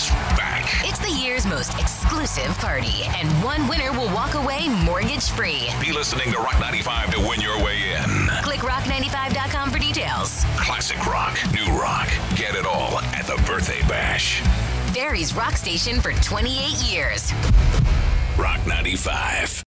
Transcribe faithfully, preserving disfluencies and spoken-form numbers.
is back. It's the year's most exclusive party, and one winner will walk away mortgage-free. Be listening to Rock ninety-five to win your way in. Click rock ninety-five dot com for details. Classic rock, new rock. Get it all at the Birthday Bash. Barrie's rock station for twenty-eight years. Rock ninety-five.